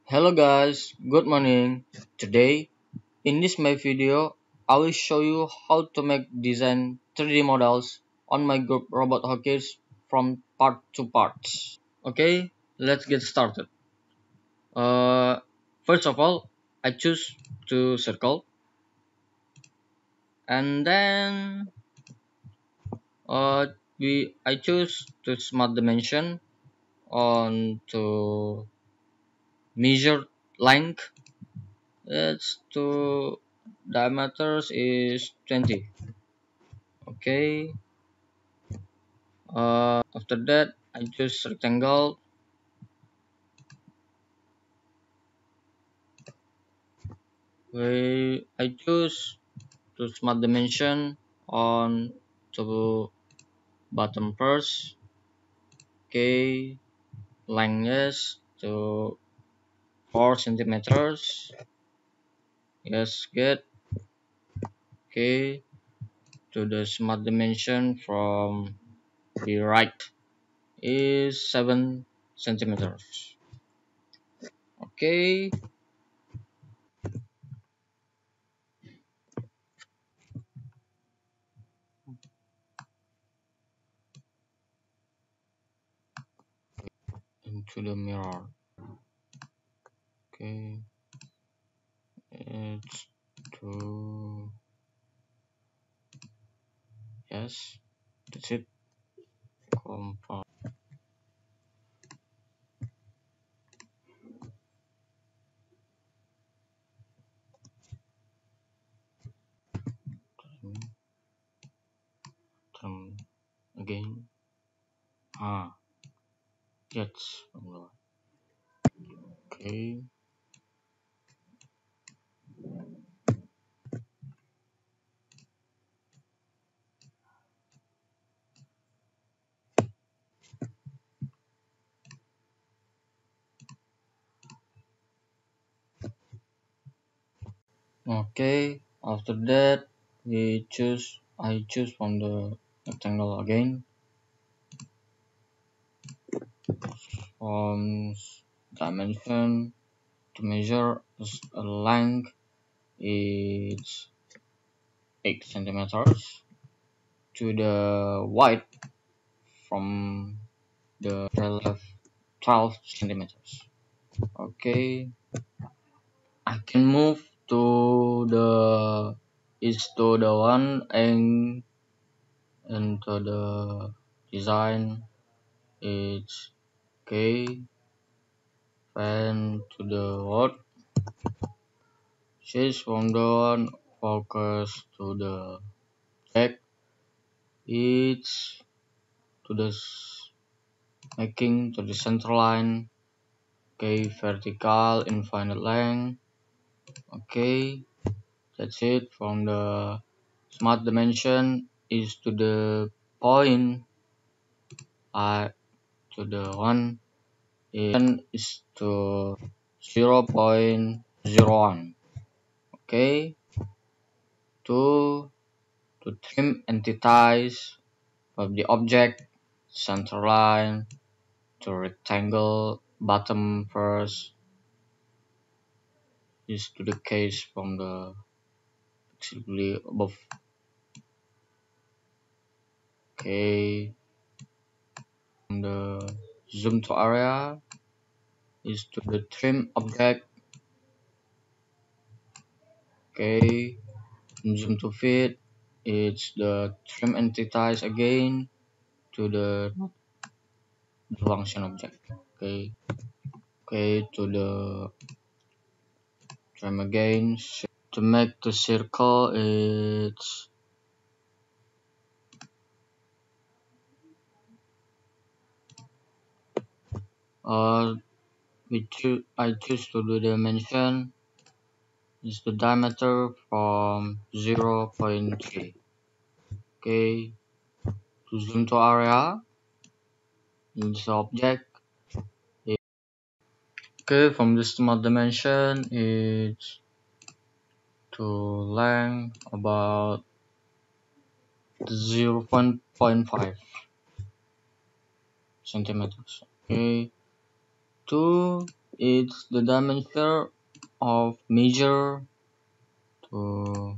Hello guys, good morning. Today, in this my video, I will show you how to make design 3D models on my group robot hockeys from part to parts. Okay, let's get started. Uh, First of all, I choose to circle and then I choose to smart dimension on to measure length. It's to diameters is 20. Okay, after that I choose rectangle. Where I choose to smart dimension on to bottom first. Okay, length is to 4 centimeters. Yes, good. Okay, to the smart dimension from the right is 7 centimeters. Okay, into the mirror. Okay, it's to yes, that's it. Compound. Term again. Ah, yes. Okay. Okay. After that, I choose from the rectangle again. From dimension to measure a length is 8 centimeters. To the width from the left 12 centimeters. Okay, I can move to the is to the one and into the design. It's okay. And to the what? Change from the one focus to the check. It's to the making to the center line. Okay, vertical infinite length. Okay, that's it. From the smart dimension is to the point to the one is to 0.01. Okay, to trim entities of the object, center line to rectangle bottom first is to the case from the simply above. Okay, from the zoom to area is to the trim object. Okay, zoom to fit, it's the trim entities again to the function object. Okay, to the trim again. To make the circle, it's uh I choose to do the dimension is the diameter from 0.3. Okay, to zoom to area in this object. Okay, from this smart dimension, it's to length about 0.5 centimeters. Okay, to It's the dimension of measure to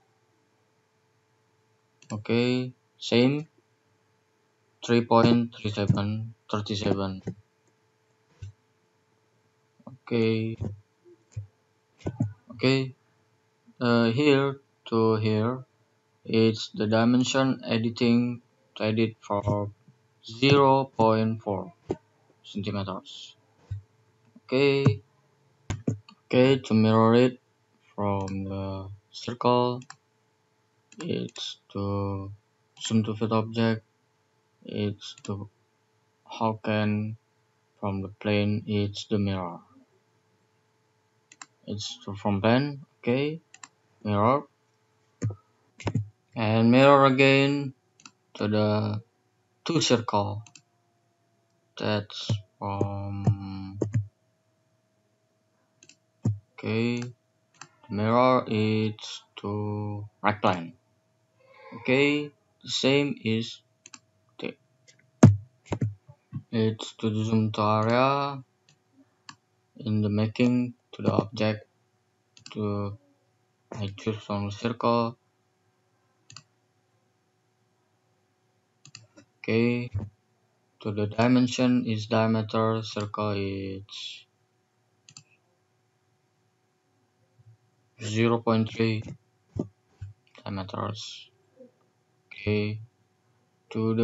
same 3.3737. Okay, okay. Here to here, it's the dimension editing to edit for 0.4 centimeters. Okay, okay. To mirror it from the circle, it's to zoom to fit object. It's to how can from the plane. It's the mirror. It's to from plane. Okay, mirror and mirror again to the two circle. That's from okay. Mirror is to recline. Okay, the same is the it's to the zoom to area in the making to the object to I choose from circle. Okay, to the dimension is diameter circle is 0.3 diameters. Okay, to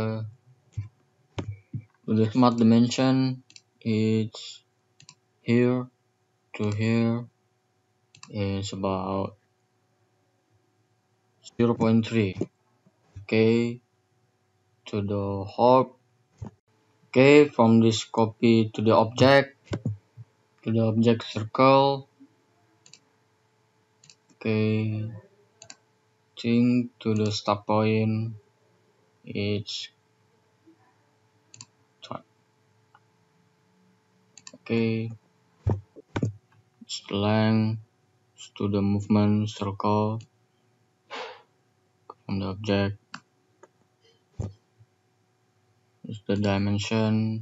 the smart dimension it's here to here is about 0.3. Okay, to the hop. Okay, from this copy to the object circle. Okay, think to the start point. It's okay. It's the length to the movement circle from the object. It's the dimension.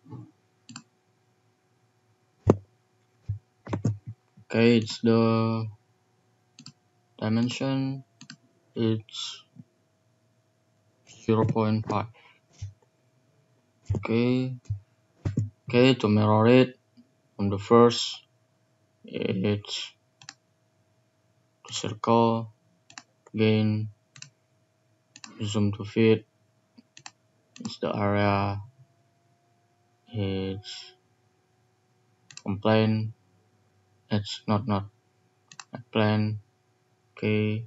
Okay, it's the dimension. It's 0.5. Okay, okay. To mirror it from the first, it's the circle. Again, zoom to fit. It's the area. It's complain. It's not a plan. Okay,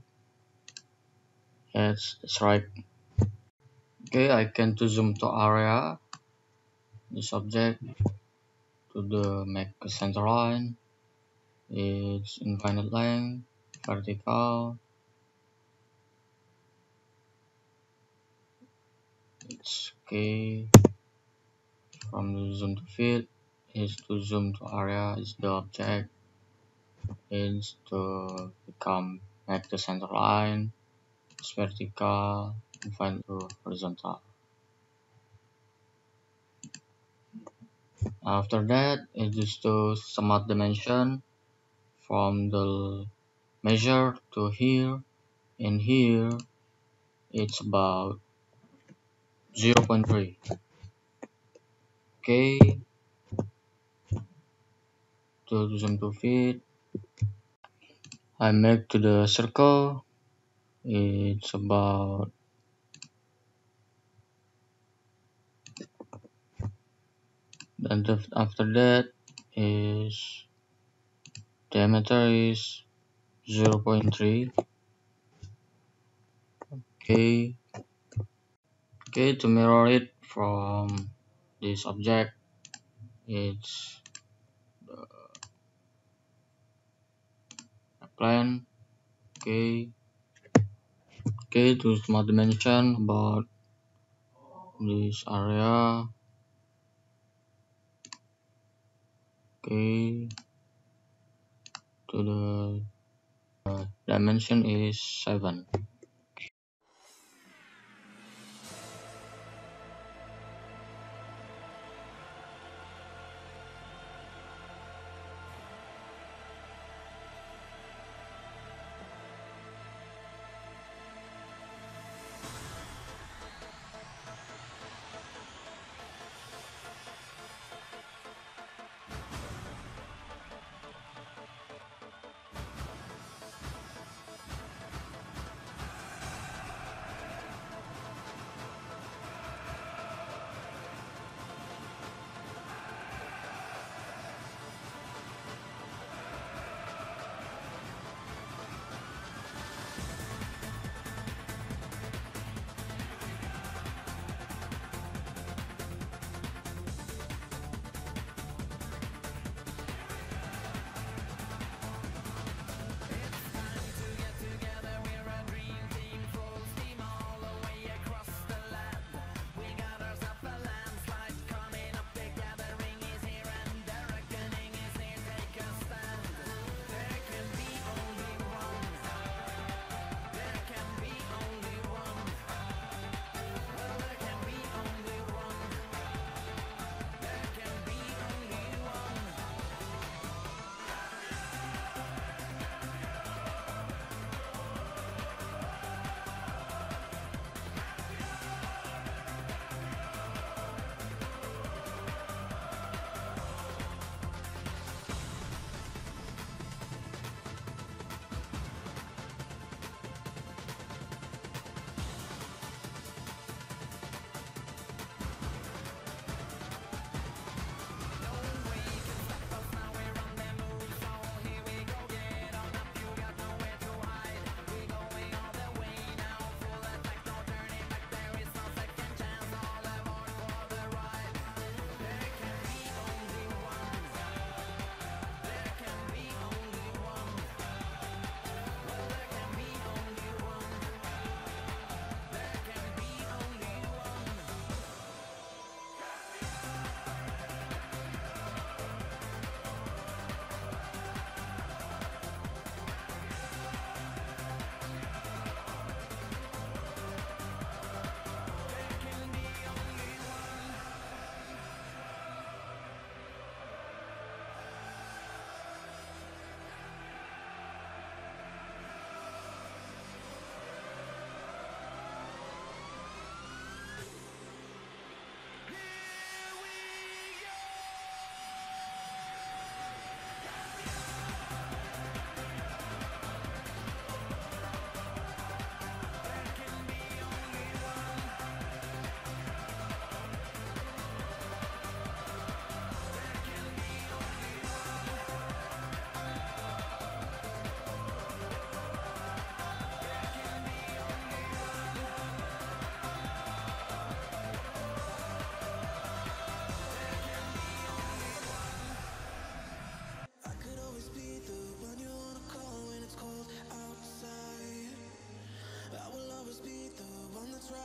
yes, that's right. Okay, I can to zoom to area this object to the make a center line. It's infinite length, vertical. It's okay. From the zoom to fit is to zoom to area is the object. Is to become make the center line. It's vertical, infinite to horizontal. After that, it is to smart dimension from the measure to here. In here, it's about 0.3. Okay, to zoom to fit, I make to the circle. It's about then after that is diameter is 0.3. Okay, okay to mirror it from this object, it's a plan. Okay, okay to smart dimension about this area. Okay, to the dimension is 7.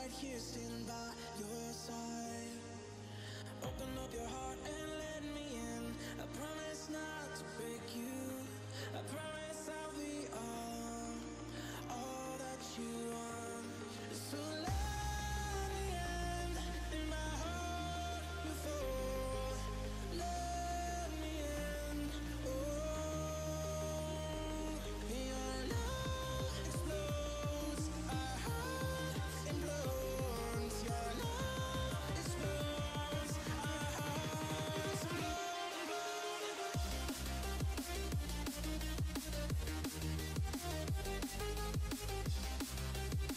right here standing by your side. Open up your heart and let me in. I promise not to break you. I promise I'll be all that you want. So let me in, and my heart will fall. Let me in, oh. Your love explodes, our hearts implodes. Your love explodes, our hearts implode.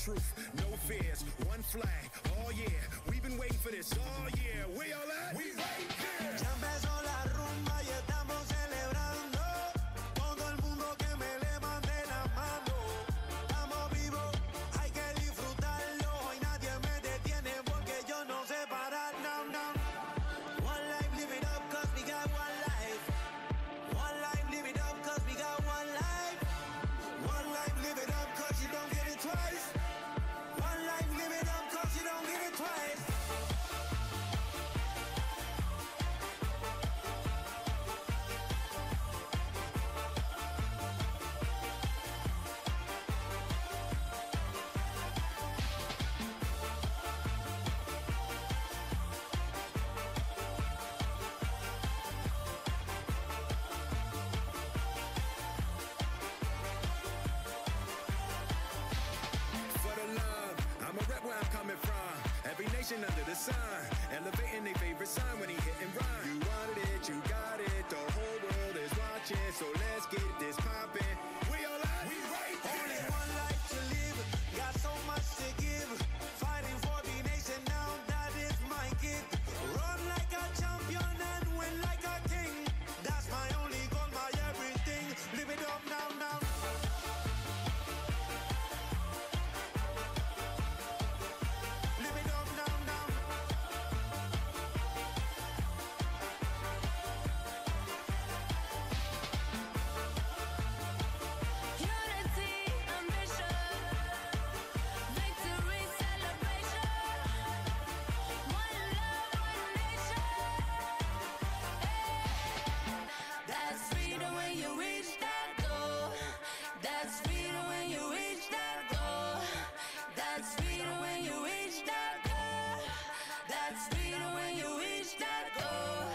truth, no fears, one flag. Oh yeah, we've been waiting for this. Oh yeah, we all at? We right here. Ya empezó la rumba y estamos celebrando. Todo el mundo que me levante la mano. Estamos vivos, hay que disfrutarlo. Hoy nadie me detiene porque yo no sé parar. No, no. One life, live it up, cause we got one life. One life, live it up, cause we got one life. One life, live it up, cause you don't get it twice. One life, live it up, cause you don't get it twice. For the love, I'ma rep where I'm coming from. Every nation under the sun, elevating their favorite sign when he hit and run. You wanted it, you got it. The whole world is watching, so let's get this poppin'. We all out, we right here. Only one life to live, got so much to give. Fighting for the nation now, that is my gig. Run like a champion and win like a king. That's my only goal, my everything. Live it up now, now. Live it up now, now. Unity, ambition, victory, celebration. One love, one nation. That's freedom when you reach that goal. That's freedom when you reach that goal. That's freedom when you reach that goal. That's freedom when you reach that goal.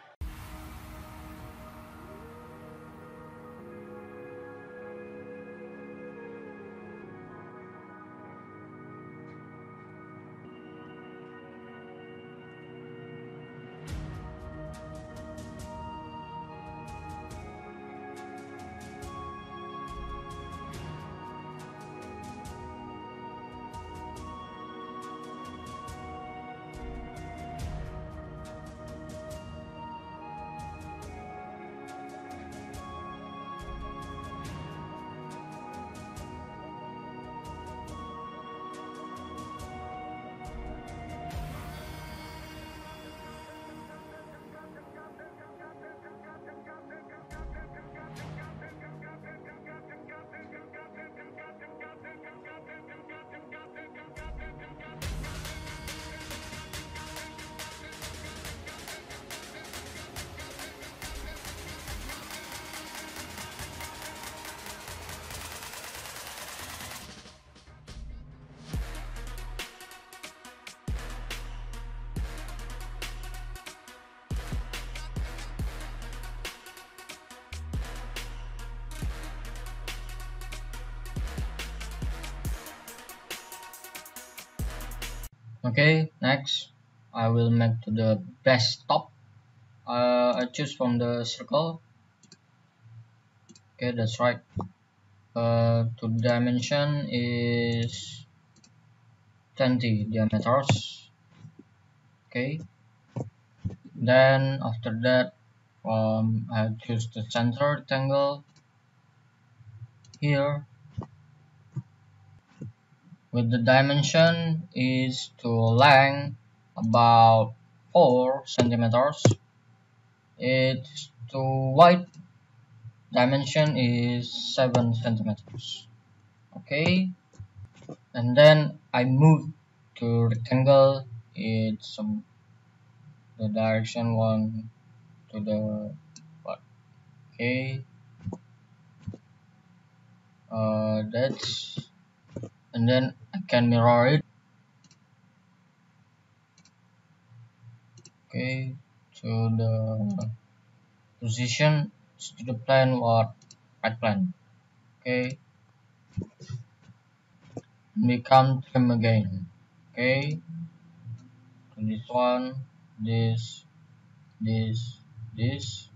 Okay, next I will make to the best top. I choose from the circle. Okay, that's right. To dimension is 20 diameters. Okay, then after that I choose the center rectangle here with the dimension is to length about 4 centimeters. Its to width dimension is 7 centimeters. Okay, and then I move to rectangle. It's the direction one to the what? Okay, that's, and then I can mirror it. Okay, to the position to the plane what right plane. Okay, become trim again. Okay, to this one, this, this, this,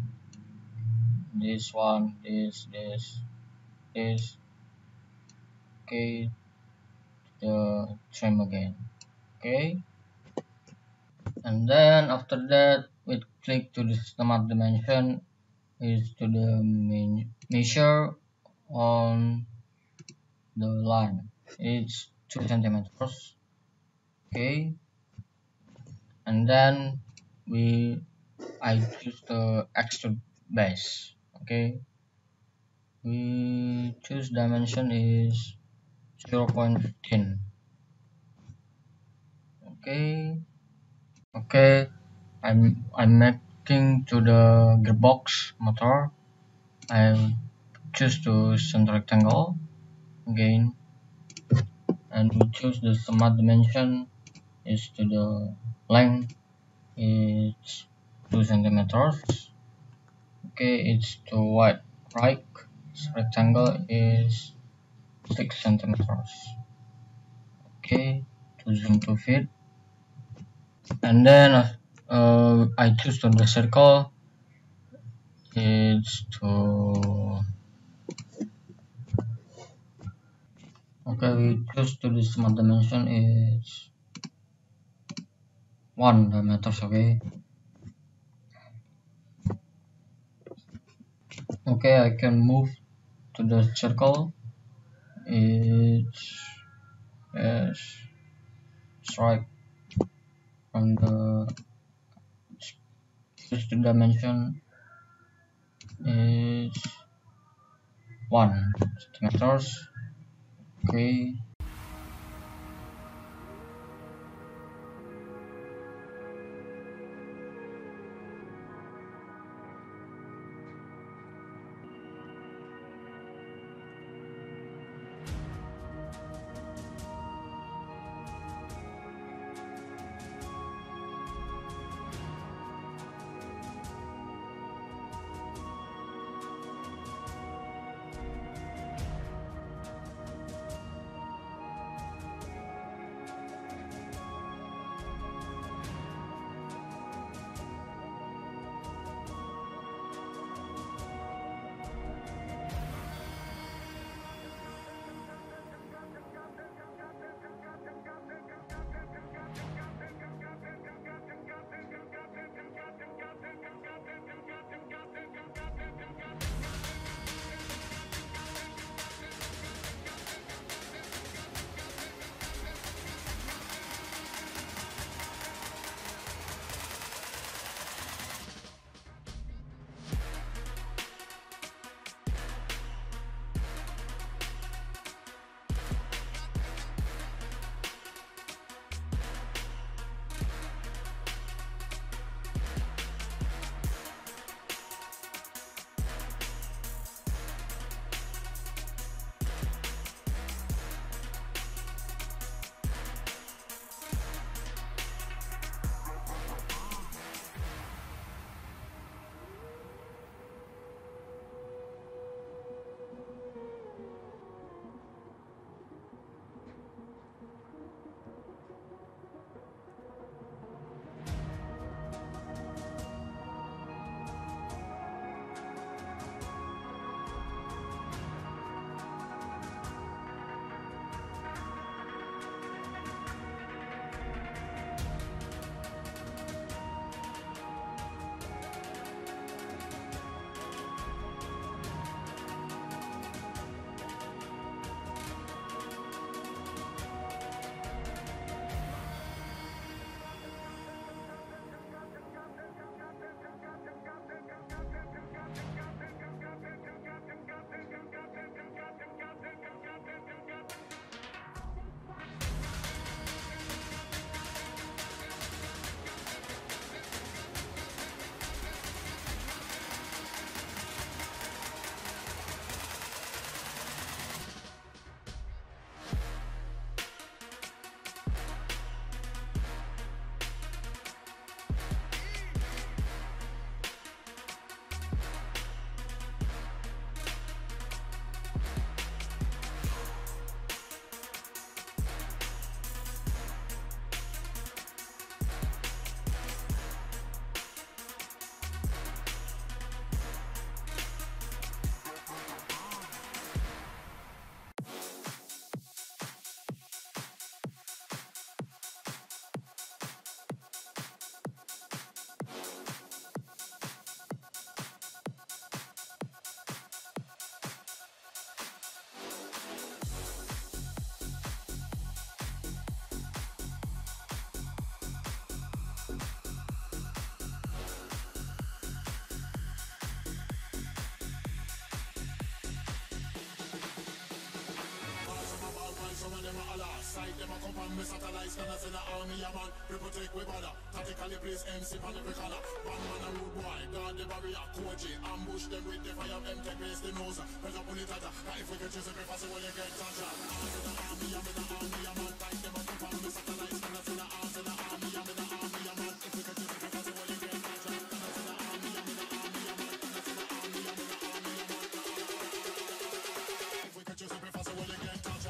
this one, this. Okay, the trim again. Okay, and then after that we click to the smart dimension is to the measure on the line. It's 2 centimeters. Okay, and then I choose the extrude base. Okay, we choose dimension is 0.15. Okay, okay, I'm making to the gearbox motor. I choose to center rectangle again, and we choose the smart dimension is to the length. It's 2 centimeters. Okay, it's to wide right. Rectangle is 6 centimeters. Okay, to zoom to fit, and then I choose to the circle. It's to okay. We choose to the smart dimension is 1 diameters. Okay. Okay, I can move to the circle. It's yes, right from the choose the dimension is 1 centimeters. Okay. sight, them a come on me satellites, can I send the army a man. People take we bother, tactically place MC on every corner. One man a rude boy, guard the barrier, coach it, ambush them with the fire, them take place the nose. Press up on the tata, if we get you every fast, when you get touched. I'm in the army, I'm in the army a man. Tight them a come on me satellites, can I send the arms in the army, I'm in the army a man. If we get you every fast, when you get touched. Can I send the army, I'm in the army a man. Can I send the army, I'm in the army a man. If we get you every fast, when you get touched.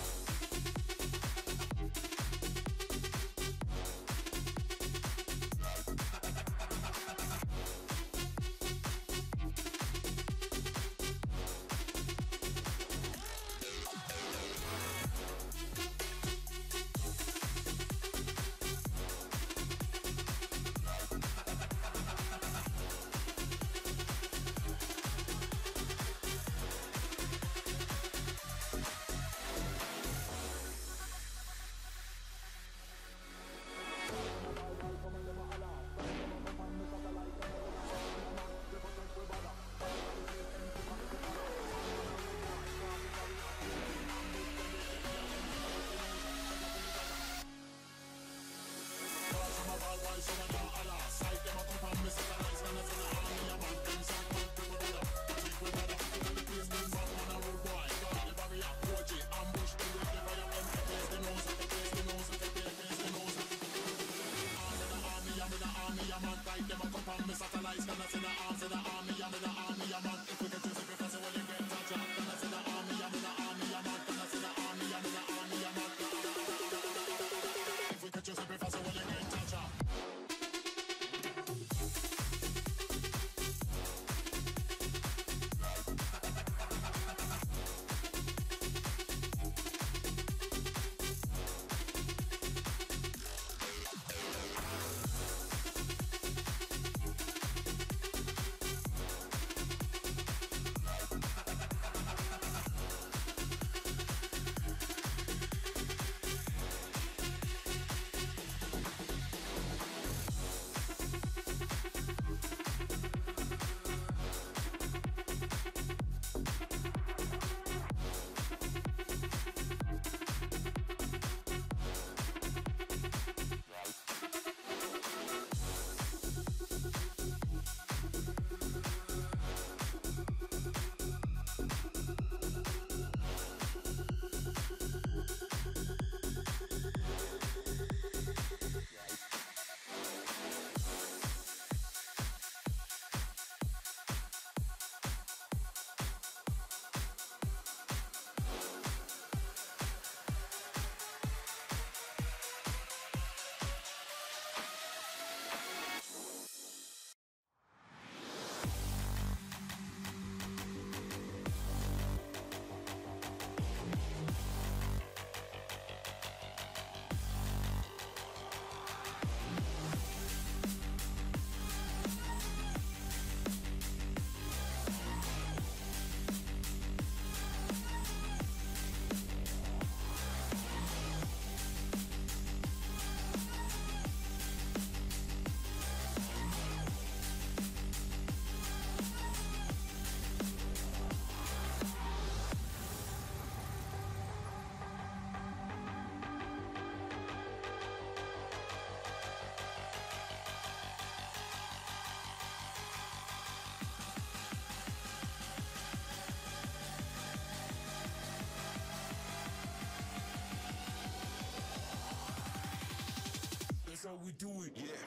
That's how we do it. Yeah.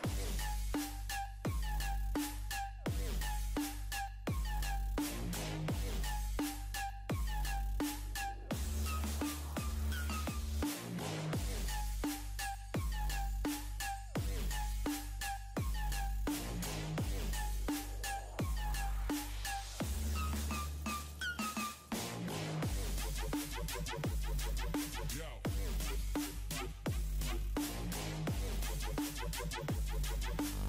Yo.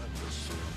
Anderson.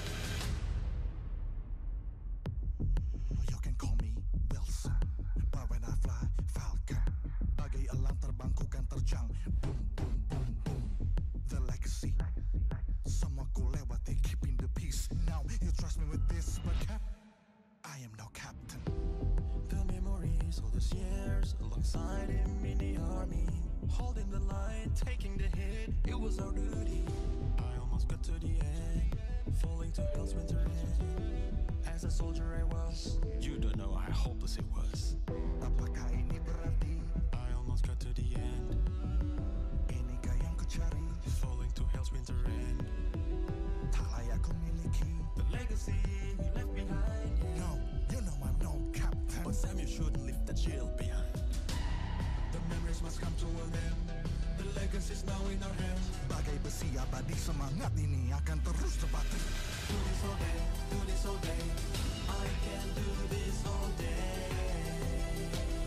You can call me Wilson, but when I fly, Falcon. Bagai elang terbangku kan terjang. Boom, boom, boom, boom. The legacy. Semua ku lewati, keeping the peace. Now you trust me with this, but I am no captain. The memories all those years alongside him in the army, holding the line, taking the hit. It was our duty. I almost got to the end, falling to hell's winter end. As a soldier I was, you don't know how hopeless it was. Apakah ini berarti I almost got to the end? Inikah yang ku cari? Falling to hell's winter end. Tak layak ku miliki the legacy you left behind. Yeah. No, you know I'm no captain, but Sam, you shouldn't leave that shield behind. The memories must come to an end. The legacy's now in our hands. Bagai besi abadi, semangat ini akan terus terbati. Do this all day, do this all day. I can do this all day.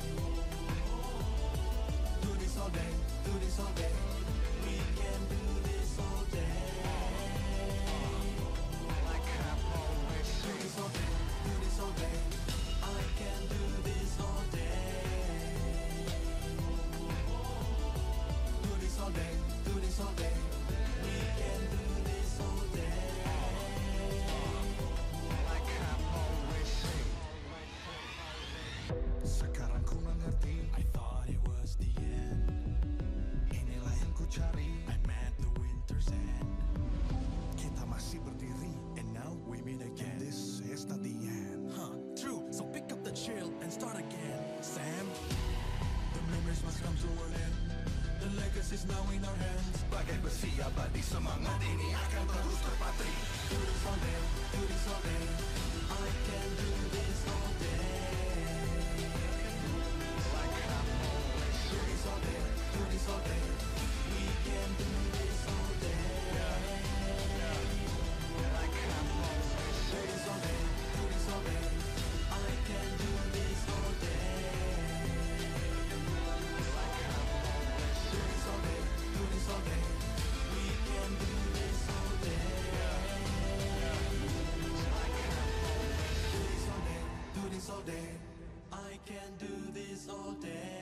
Do this all day, do this all day. We can do this all day. Like I've always said. Do this all day, do this all day. I can do this all day. Do this all day, do this all day. We can do this all day. Like I've always said. Sekarang ku mengerti, I thought it was the end. Inilah yang ku cari, I'm at the winter's end. Kita masih berdiri, and now we meet again. This is not the end. True, so pick up the chill and start again, Sam. The memories must come to an end. The legacy's now in our hands. Bagai besi abadi, semangat ini akan terus terpatri. Do this all day, do this all day. I can do this all day. Like I'm always do this all day, do this all day. We can do this all day. Like I'm always do this all day, do this all day. I can do this all day. Like I'm always do this all day, do this all day. We can do this all day. Like I'm always do this all day, do this all day. I can do this all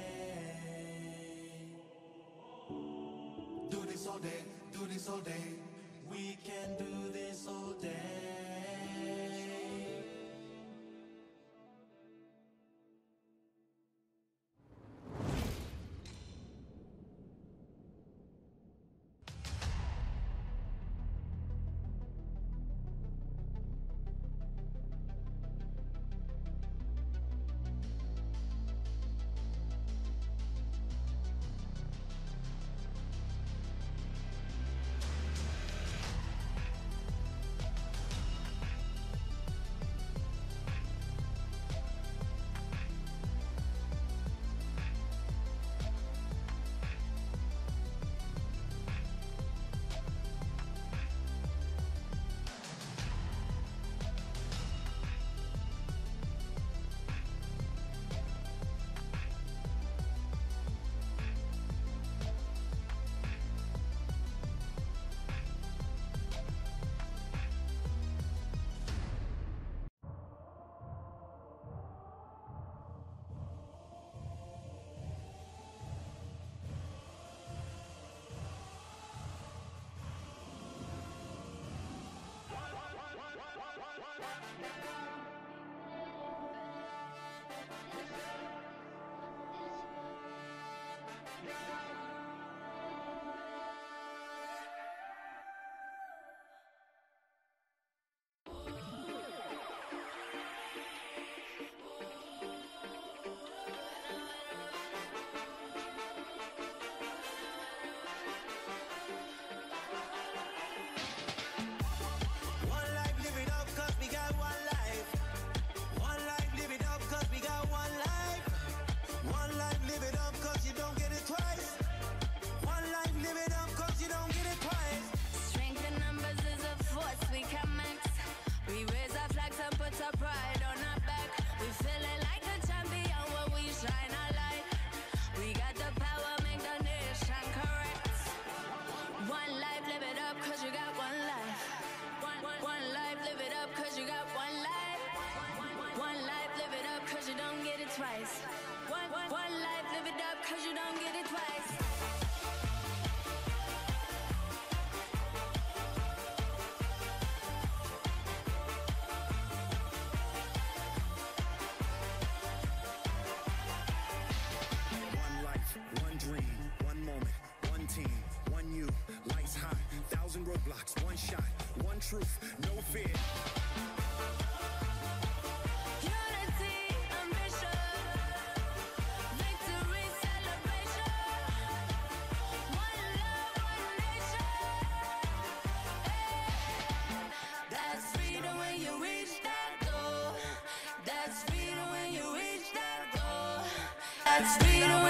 day. Do this all day, do this all day. We can do this all day. blocks, one shot, one truth, no fear. Unity, ambition, victory, celebration. One love, one nation. That's freedom when you reach that goal. That's freedom when you reach that goal. That's freedom.